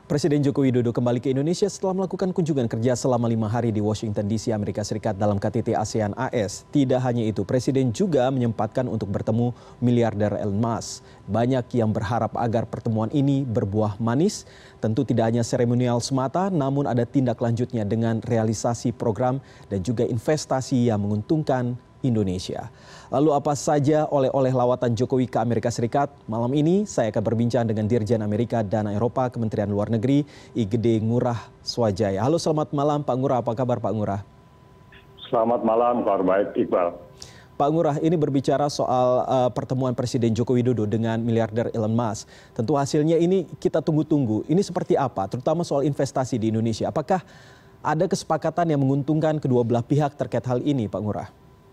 Presiden Joko Widodo kembali ke Indonesia setelah melakukan kunjungan kerja selama 5 hari di Washington DC, Amerika Serikat dalam KTT ASEAN AS. Tidak hanya itu, Presiden juga menyempatkan untuk bertemu miliarder Elon Musk. Banyak yang berharap agar pertemuan ini berbuah manis. Tentu tidak hanya seremonial semata, namun ada tindak lanjutnya dengan realisasi program dan juga investasi yang menguntungkan Indonesia. Lalu apa saja oleh-oleh lawatan Jokowi ke Amerika Serikat? Malam ini saya akan berbincang dengan Dirjen Amerika dan Eropa Kementerian Luar Negeri Igede Ngurah Swajaya. Halo, selamat malam Pak Ngurah, apa kabar Pak Ngurah? Selamat malam, kabar baik Iqbal. Pak Ngurah, ini berbicara soal pertemuan Presiden Joko Widodo dengan miliarder Elon Musk. Tentu hasilnya ini kita tunggu-tunggu. Ini seperti apa? Terutama soal investasi di Indonesia. Apakah ada kesepakatan yang menguntungkan kedua belah pihak terkait hal ini, Pak Ngurah?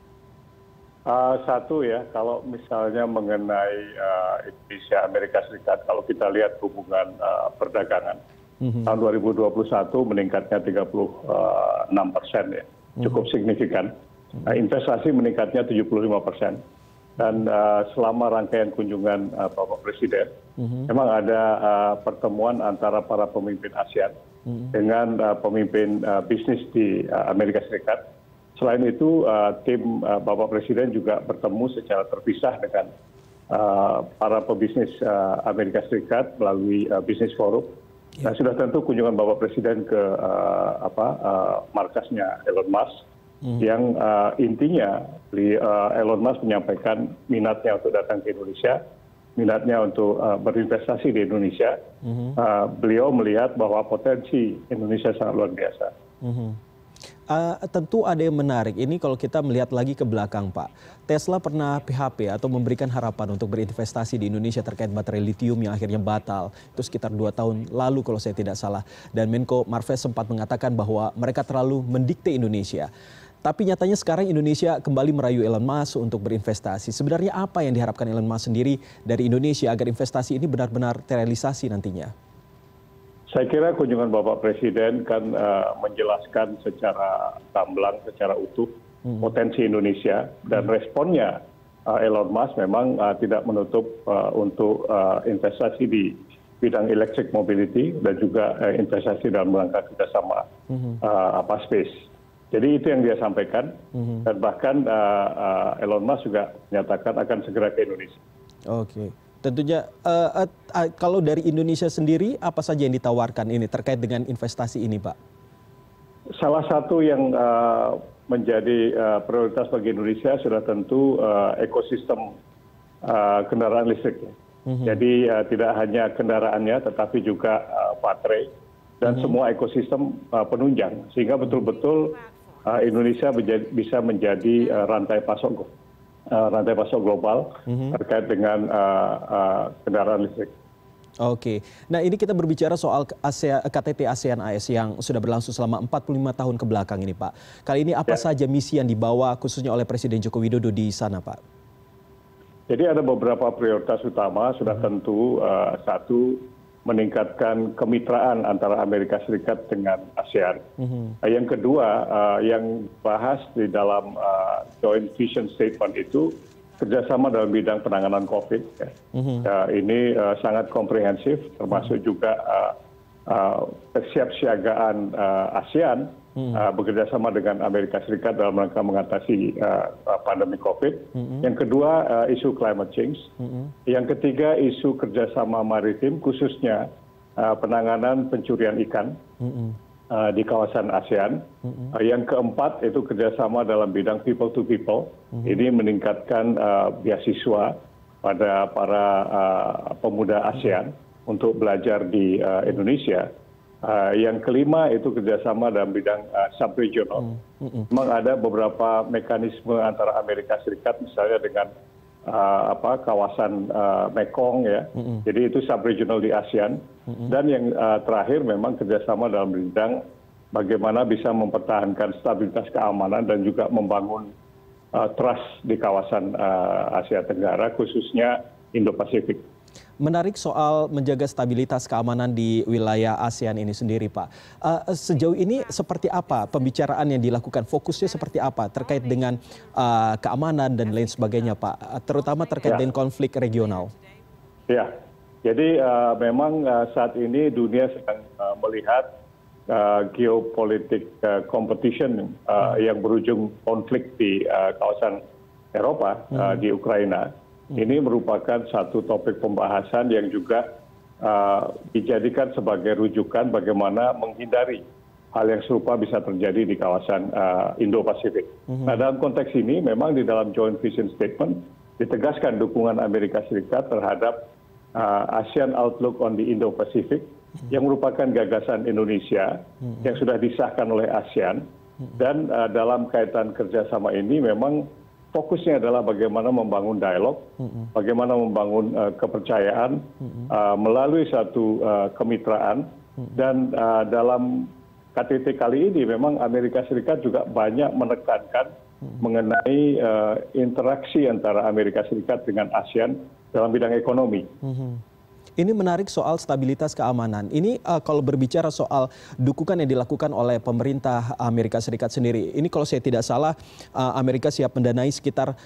Satu ya, kalau misalnya mengenai Indonesia Amerika Serikat, kalau kita lihat hubungan perdagangan tahun 2021 meningkatnya 36% ya, cukup signifikan. Investasi meningkatnya 75%. Dan selama rangkaian kunjungan Bapak Presiden, memang ada pertemuan antara para pemimpin ASEAN dengan pemimpin bisnis di Amerika Serikat. Selain itu, tim Bapak Presiden juga bertemu secara terpisah dengan para pebisnis Amerika Serikat melalui Business Forum. Nah, sudah tentu kunjungan Bapak Presiden ke markasnya Elon Musk, yang intinya Elon Musk menyampaikan minatnya untuk datang ke Indonesia, minatnya untuk berinvestasi di Indonesia. Beliau melihat bahwa potensi Indonesia sangat luar biasa. Tentu ada yang menarik, ini kalau kita melihat lagi ke belakang Pak. Tesla pernah PHP atau memberikan harapan untuk berinvestasi di Indonesia terkait baterai litium yang akhirnya batal. Itu sekitar 2 tahun lalu kalau saya tidak salah. Dan Menko Marves sempat mengatakan bahwa mereka terlalu mendikte Indonesia. Tapi nyatanya sekarang Indonesia kembali merayu Elon Musk untuk berinvestasi. Sebenarnya apa yang diharapkan Elon Musk sendiri dari Indonesia agar investasi ini benar-benar terrealisasi nantinya? Saya kira kunjungan Bapak Presiden kan menjelaskan secara gamblang, secara utuh potensi Indonesia, dan responnya Elon Musk memang tidak menutup untuk investasi di bidang electric mobility dan juga investasi dalam rangka kerjasama space. Jadi itu yang dia sampaikan, dan bahkan Elon Musk juga menyatakan akan segera ke Indonesia. Oke. Tentunya kalau dari Indonesia sendiri apa saja yang ditawarkan ini terkait dengan investasi ini, Pak? Salah satu yang menjadi prioritas bagi Indonesia sudah tentu ekosistem kendaraan listrik. Jadi tidak hanya kendaraannya tetapi juga baterai dan semua ekosistem penunjang, sehingga betul-betul Indonesia bisa menjadi rantai pasok global terkait dengan kendaraan listrik. Oke, nah ini kita berbicara soal KTT ASEAN AS yang sudah berlangsung selama 45 tahun ke belakang ini, Pak. Kali ini apa saja misi yang dibawa khususnya oleh Presiden Joko Widodo di sana, Pak? Jadi ada beberapa prioritas utama, sudah tentu satu, meningkatkan kemitraan antara Amerika Serikat dengan ASEAN. Yang kedua, yang bahas di dalam Joint Vision Statement itu kerjasama dalam bidang penanganan COVID. Ini sangat komprehensif, termasuk juga kesiapsiagaan ASEAN bekerjasama dengan Amerika Serikat dalam rangka mengatasi pandemi COVID. Yang kedua, isu climate change. Yang ketiga, isu kerjasama maritim, khususnya penanganan pencurian ikan di kawasan ASEAN. Yang keempat, itu kerjasama dalam bidang people to people. Ini meningkatkan beasiswa pada para pemuda ASEAN untuk belajar di Indonesia. Yang kelima itu kerjasama dalam bidang subregional. Memang ada beberapa mekanisme antara Amerika Serikat misalnya dengan kawasan Mekong ya. Jadi itu subregional di ASEAN. Dan yang terakhir memang kerjasama dalam bidang bagaimana bisa mempertahankan stabilitas keamanan dan juga membangun trust di kawasan Asia Tenggara, khususnya Indo-Pasifik. Menarik soal menjaga stabilitas keamanan di wilayah ASEAN ini sendiri, Pak. Sejauh ini seperti apa pembicaraan yang dilakukan? Fokusnya seperti apa terkait dengan keamanan dan lain sebagainya, Pak? Terutama terkait dengan konflik regional. Ya, Jadi memang saat ini dunia sedang melihat geopolitik competition yang berujung konflik di kawasan Eropa, di Ukraina. Ini merupakan satu topik pembahasan yang juga dijadikan sebagai rujukan bagaimana menghindari hal yang serupa bisa terjadi di kawasan Indo-Pasifik. Nah, dalam konteks ini memang di dalam Joint Vision Statement ditegaskan dukungan Amerika Serikat terhadap ASEAN Outlook on the Indo-Pacific yang merupakan gagasan Indonesia yang sudah disahkan oleh ASEAN. Dan dalam kaitan kerjasama ini memang fokusnya adalah bagaimana membangun dialog, bagaimana membangun kepercayaan melalui satu kemitraan. Dan dalam KTT kali ini memang Amerika Serikat juga banyak menekankan mengenai interaksi antara Amerika Serikat dengan ASEAN dalam bidang ekonomi. Ini menarik soal stabilitas keamanan. Ini kalau berbicara soal dukungan yang dilakukan oleh pemerintah Amerika Serikat sendiri. Ini kalau saya tidak salah, Amerika siap mendanai sekitar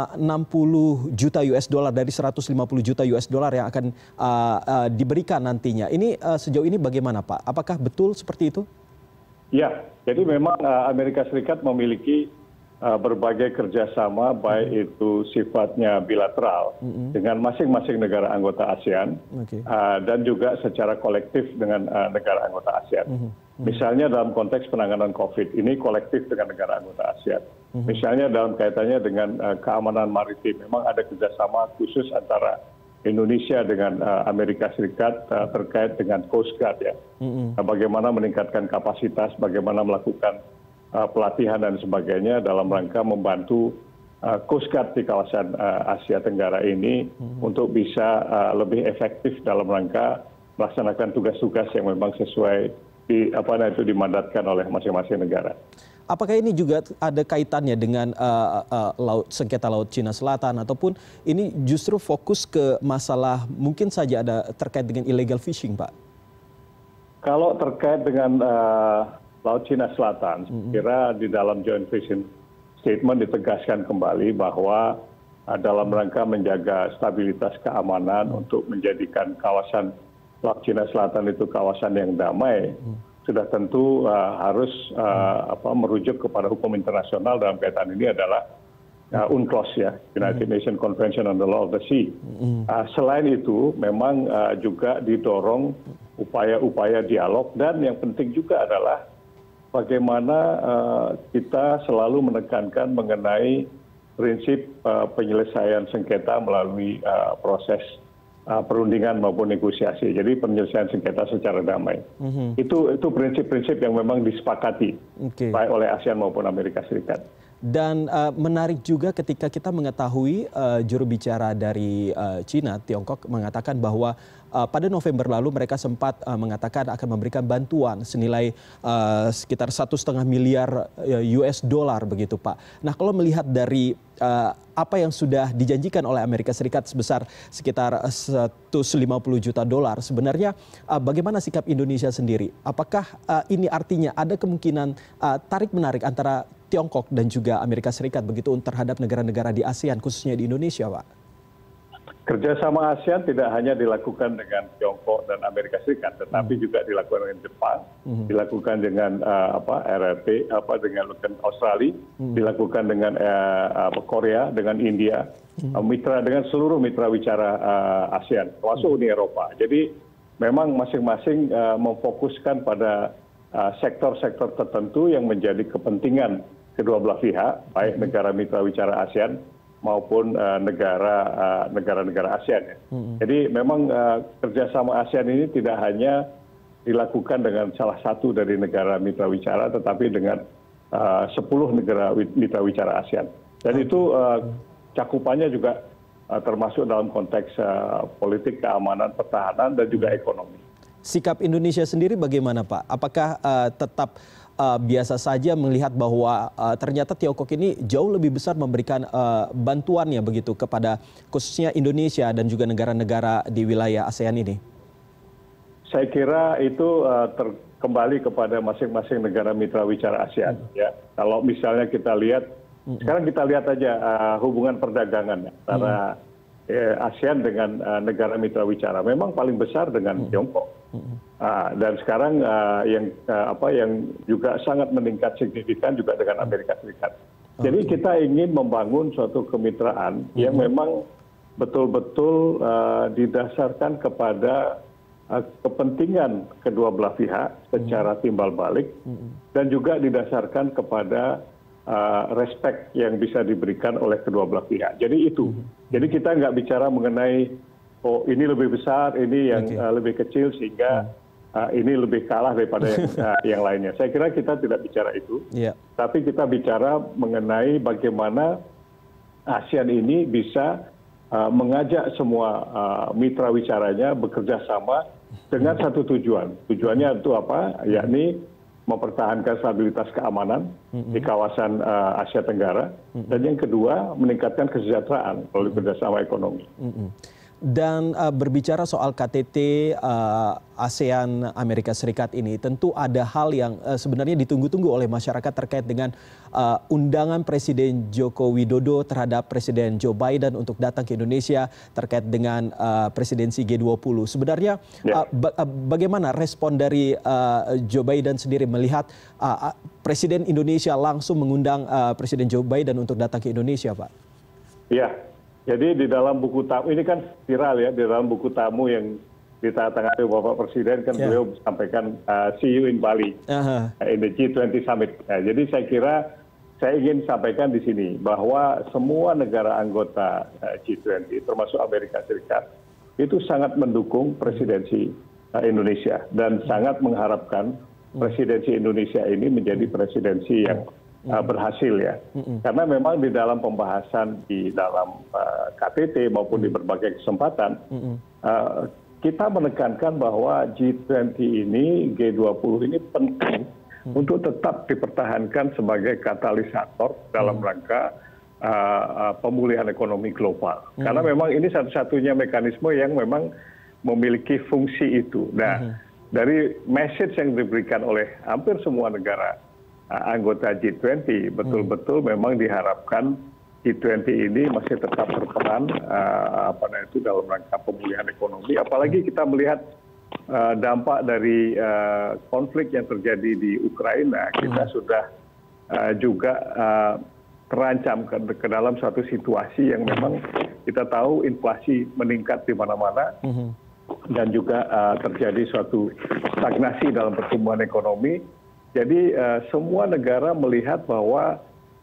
60 juta US dollar dari 150 juta US dollar yang akan diberikan nantinya. Ini sejauh ini bagaimana, Pak? Apakah betul seperti itu? Ya, jadi memang Amerika Serikat memiliki berbagai kerjasama, baik itu sifatnya bilateral dengan masing-masing negara anggota ASEAN, dan juga secara kolektif dengan negara anggota ASEAN. Misalnya dalam konteks penanganan COVID, ini kolektif dengan negara anggota ASEAN. Misalnya dalam kaitannya dengan keamanan maritim, memang ada kerjasama khusus antara Indonesia dengan Amerika Serikat terkait dengan Coast Guard, ya. Bagaimana meningkatkan kapasitas, bagaimana melakukan pelatihan dan sebagainya dalam rangka membantu Coast Guard di kawasan Asia Tenggara ini untuk bisa lebih efektif dalam rangka melaksanakan tugas-tugas yang memang sesuai dimandatkan oleh masing-masing negara. Apakah ini juga ada kaitannya dengan sengketa Laut Cina Selatan, ataupun ini justru fokus ke masalah mungkin saja ada terkait dengan illegal fishing, Pak? Kalau terkait dengan Laut Cina Selatan, saya kira di dalam Joint Vision Statement ditegaskan kembali bahwa dalam rangka menjaga stabilitas keamanan untuk menjadikan kawasan Laut Cina Selatan itu kawasan yang damai, sudah tentu harus merujuk kepada hukum internasional. Dalam kaitan ini adalah UNCLOS, ya, United Nations Convention on the Law of the Sea. Selain itu memang juga didorong upaya-upaya dialog, dan yang penting juga adalah bagaimana kita selalu menekankan mengenai prinsip penyelesaian sengketa melalui proses perundingan maupun negosiasi. Jadi penyelesaian sengketa secara damai. Itu prinsip-prinsip yang memang disepakati baik oleh ASEAN maupun Amerika Serikat. Dan menarik juga ketika kita mengetahui juru bicara dari China, Tiongkok, mengatakan bahwa pada November lalu mereka sempat mengatakan akan memberikan bantuan senilai sekitar 1,5 miliar US dollar begitu, Pak. Nah, kalau melihat dari apa yang sudah dijanjikan oleh Amerika Serikat sebesar sekitar 150 juta dolar, sebenarnya bagaimana sikap Indonesia sendiri? Apakah ini artinya ada kemungkinan tarik-menarik antara Tiongkok dan juga Amerika Serikat begitu terhadap negara-negara di ASEAN, khususnya di Indonesia, Pak? Kerjasama ASEAN tidak hanya dilakukan dengan Tiongkok dan Amerika Serikat, tetapi juga dilakukan dengan Jepang, dilakukan dengan RRT, dengan Australia, dilakukan dengan Korea, dengan India, mitra dengan seluruh mitra wicara ASEAN, termasuk Uni Eropa. Jadi memang masing-masing memfokuskan pada sektor-sektor tertentu yang menjadi kepentingan kedua belah pihak, baik negara mitra wicara ASEAN maupun negara-negara ASEAN, ya. Jadi memang kerjasama ASEAN ini tidak hanya dilakukan dengan salah satu dari negara mitra wicara, tetapi dengan 10 negara mitra wicara ASEAN. Dan itu cakupannya juga termasuk dalam konteks politik, keamanan, pertahanan, dan juga ekonomi. Sikap Indonesia sendiri bagaimana, Pak? Apakah tetap biasa saja melihat bahwa ternyata Tiongkok ini jauh lebih besar memberikan bantuannya begitu kepada khususnya Indonesia dan juga negara-negara di wilayah ASEAN ini? Saya kira itu kembali kepada masing-masing negara mitra wicara ASEAN, ya. Kalau misalnya kita lihat, sekarang kita lihat aja hubungan perdagangan antara ASEAN dengan negara mitra bicara memang paling besar dengan Tiongkok. Dan sekarang yang juga sangat meningkat signifikan juga dengan Amerika Serikat. Jadi kita ingin membangun suatu kemitraan yang memang betul-betul didasarkan kepada kepentingan kedua belah pihak secara timbal balik dan juga didasarkan kepada respect yang bisa diberikan oleh kedua belah pihak. Jadi itu. Jadi kita nggak bicara mengenai ini lebih besar, ini yang lebih kecil sehingga ini lebih kalah daripada yang lainnya. Saya kira kita tidak bicara itu. Tapi kita bicara mengenai bagaimana ASEAN ini bisa mengajak semua mitra wicaranya bekerja sama dengan satu tujuan. Tujuannya itu apa? Yakni mempertahankan stabilitas keamanan di kawasan Asia Tenggara, dan yang kedua meningkatkan kesejahteraan melalui kerjasama ekonomi. Dan berbicara soal KTT ASEAN Amerika Serikat ini, tentu ada hal yang sebenarnya ditunggu-tunggu oleh masyarakat terkait dengan undangan Presiden Joko Widodo terhadap Presiden Joe Biden untuk datang ke Indonesia terkait dengan presidensi G20. Sebenarnya bagaimana respon dari Joe Biden sendiri melihat Presiden Indonesia langsung mengundang Presiden Joe Biden untuk datang ke Indonesia, Pak? Ya. Jadi di dalam buku tamu, ini kan viral ya, di dalam buku tamu yang ditandatangani Bapak Presiden kan beliau sampaikan see you in Bali, in the G20 Summit. Nah, jadi saya kira saya ingin sampaikan di sini bahwa semua negara anggota G20 termasuk Amerika Serikat itu sangat mendukung presidensi Indonesia dan sangat mengharapkan presidensi Indonesia ini menjadi presidensi yang berhasil ya, karena memang di dalam pembahasan di dalam KTT maupun di berbagai kesempatan kita menekankan bahwa G20 ini, G20 ini penting untuk tetap dipertahankan sebagai katalisator dalam rangka pemulihan ekonomi global, karena memang ini satu-satunya mekanisme yang memang memiliki fungsi itu. Nah, dari message yang diberikan oleh hampir semua negara anggota G20 betul-betul memang diharapkan G20 ini masih tetap berperan dalam rangka pemulihan ekonomi, apalagi kita melihat dampak dari konflik yang terjadi di Ukraina. Kita sudah juga terancam ke dalam suatu situasi yang memang kita tahu inflasi meningkat di mana-mana dan juga terjadi suatu stagnasi dalam pertumbuhan ekonomi. Jadi semua negara melihat bahwa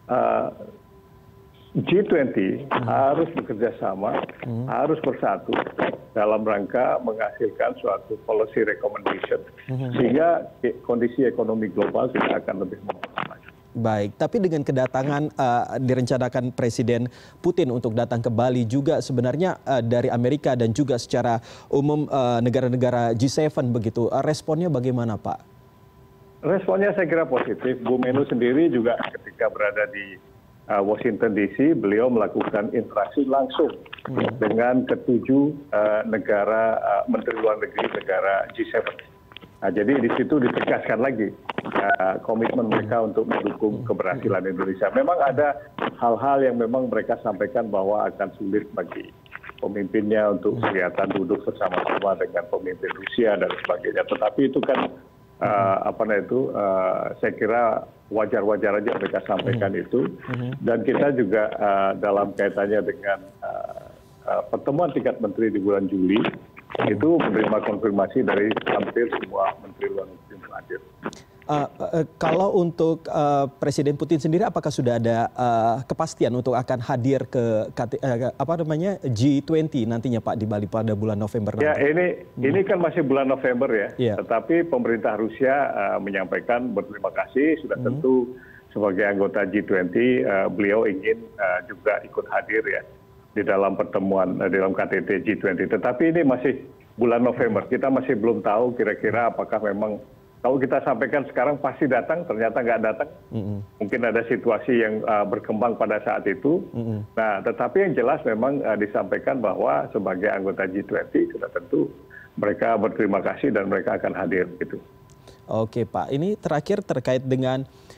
G20 harus bekerja sama, harus bersatu dalam rangka menghasilkan suatu policy recommendation, sehingga kondisi ekonomi global tidak akan lebih membaik. Baik, tapi dengan kedatangan direncanakan Presiden Putin untuk datang ke Bali juga sebenarnya dari Amerika dan juga secara umum negara-negara G7 begitu, responnya bagaimana, Pak? Responnya saya kira positif. Bu Menlu sendiri juga ketika berada di Washington DC, beliau melakukan interaksi langsung dengan ketujuh negara menteri luar negeri negara G7. Nah, jadi di situ ditegaskan lagi komitmen mereka untuk mendukung keberhasilan Indonesia. Memang ada hal-hal yang memang mereka sampaikan bahwa akan sulit bagi pemimpinnya untuk kelihatan duduk bersama-sama dengan pemimpin Rusia dan sebagainya. Tetapi itu kan saya kira wajar-wajar aja mereka sampaikan itu, dan kita juga dalam kaitannya dengan pertemuan tingkat menteri di bulan Juli itu menerima konfirmasi dari hampir semua menteri luar negeri yang hadir. Kalau untuk Presiden Putin sendiri, apakah sudah ada kepastian untuk akan hadir ke G20 nantinya, Pak, di Bali pada bulan November nanti? Ya, ini kan masih bulan November ya. Tetapi pemerintah Rusia menyampaikan berterima kasih, sudah tentu sebagai anggota G20 beliau ingin juga ikut hadir ya di dalam pertemuan dalam KTT G20. Tetapi ini masih bulan November, kita masih belum tahu kira-kira apakah memang. Kalau kita sampaikan sekarang pasti datang, ternyata nggak datang. Mungkin ada situasi yang berkembang pada saat itu. Nah, tetapi yang jelas memang disampaikan bahwa sebagai anggota G20 sudah tentu mereka berterima kasih dan mereka akan hadir gitu. Oke, Pak. Ini terakhir terkait dengan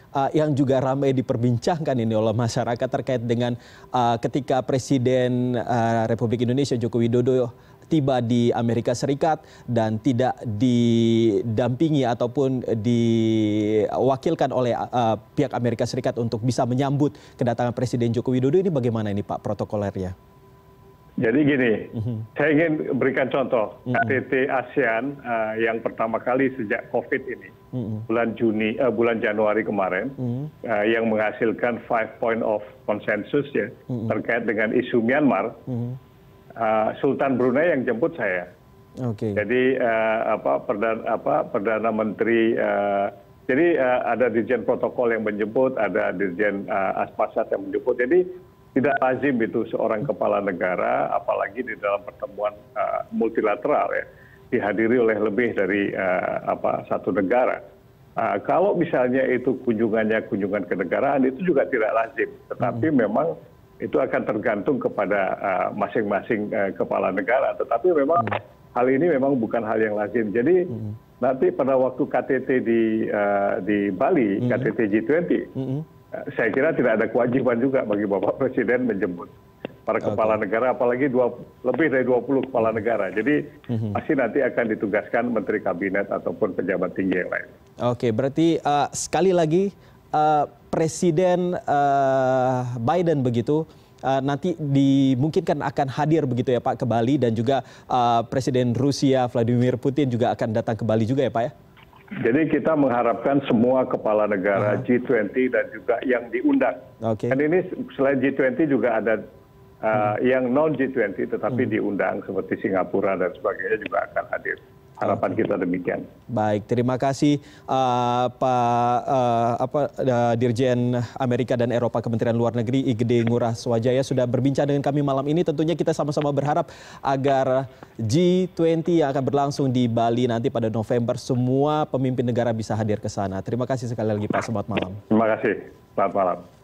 yang juga ramai diperbincangkan ini oleh masyarakat terkait dengan ketika Presiden Republik Indonesia Joko Widodo tiba di Amerika Serikat dan tidak didampingi ataupun diwakilkan oleh pihak Amerika Serikat untuk bisa menyambut kedatangan Presiden Joko Widodo. Ini bagaimana ini Pak protokolernya? Jadi gini, saya ingin berikan contoh KTT ASEAN yang pertama kali sejak COVID ini, bulan Januari kemarin, yang menghasilkan 5 point of consensus ya terkait dengan isu Myanmar. Sultan Brunei yang jemput saya. Jadi perdana menteri, jadi ada dirjen protokol yang menjemput, ada dirjen Aspasat yang menjemput. Jadi tidak lazim itu seorang kepala negara, apalagi di dalam pertemuan multilateral ya, dihadiri oleh lebih dari satu negara. Kalau misalnya itu kunjungannya kunjungan kenegaraan, itu juga tidak lazim. Tetapi memang itu akan tergantung kepada masing-masing kepala negara. Tetapi memang hal ini memang bukan hal yang lazim. Jadi nanti pada waktu KTT di Bali, KTT G20, saya kira tidak ada kewajiban juga bagi Bapak Presiden menjemput para kepala negara, apalagi lebih dari 20 kepala negara. Jadi pasti nanti akan ditugaskan Menteri Kabinet ataupun pejabat tinggi yang lain. Oke, berarti sekali lagi Presiden Biden begitu nanti dimungkinkan akan hadir begitu ya Pak ke Bali, dan juga Presiden Rusia Vladimir Putin juga akan datang ke Bali juga ya Pak ya? Jadi kita mengharapkan semua kepala negara G20 dan juga yang diundang. Dan ini selain G20 juga ada yang non G20 tetapi diundang seperti Singapura dan sebagainya juga akan hadir. Harapan kita demikian. Baik, terima kasih Pak Dirjen Amerika dan Eropa Kementerian Luar Negeri Igede Ngurah Swajaya sudah berbincang dengan kami malam ini. Tentunya kita sama-sama berharap agar G20 yang akan berlangsung di Bali nanti pada November, semua pemimpin negara bisa hadir ke sana. Terima kasih sekali lagi Pak, selamat malam. Terima kasih, selamat malam.